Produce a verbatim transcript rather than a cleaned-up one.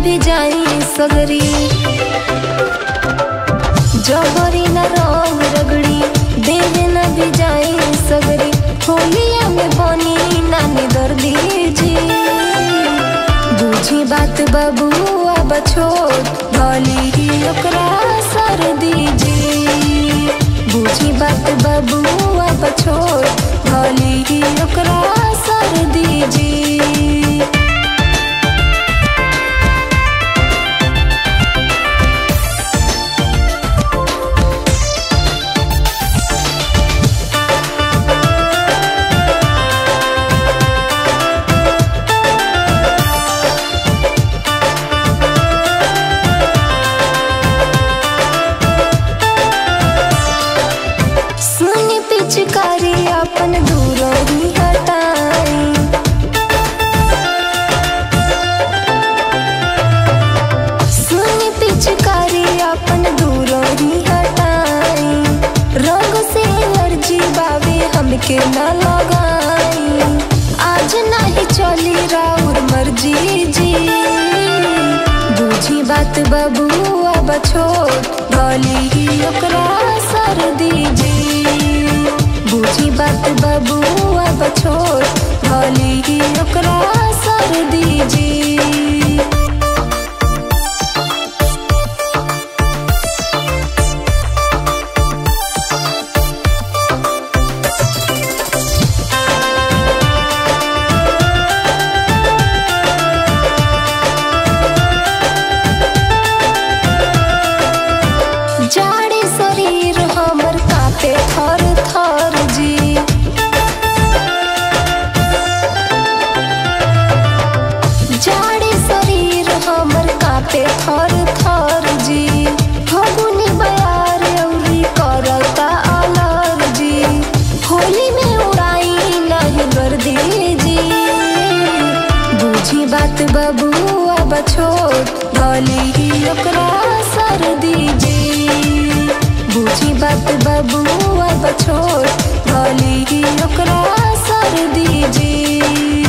भी जाई सगरी, जबरी न रंग रगड़ी देह न भी जाई सगरी। होलिया में बनी नानी दर्दी जी, बुझी बात बाबू अब छोट भली ही ओकरा सर्दी जी। बुझी बात बाबू अब छोट भली ही ओकरा सर्दी जी। पिचकारी अपन दूर ही हटाई, सुनी पिचकारी अपन दूर ही हटाई। रंग से अर्जी बावे हमके न लगाई, आज नहीं चली राउर मर्जी जी। बुझी बात बाबू अब छोट भली ही ओकरा सर्दी जी। बुझी बात बाबू अब छोट भली ही ओकरा सर्दी जी। जाड़े शरीर हमर कांपे थर थर जी, जाड़े शरीर हमर कांपे थर थर जी। फगुनी बयार अउरी करता अलर जी, होली में उड़ाई नहीं गर्दी जी। बुझी बात बाबू अब छोट भली ही ओकरा सर्दी जी। बुझी बात बाबू अब छोट भली ही ओकरा सर्दी जी।